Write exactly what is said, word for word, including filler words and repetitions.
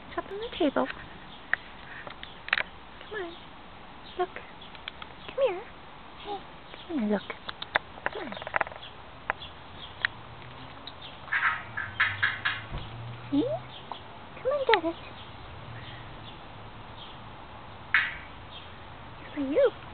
It's up on the table. Come on. Look. Come here. Hey. Come here, look. Come on. See? Come on, get it. It's for you.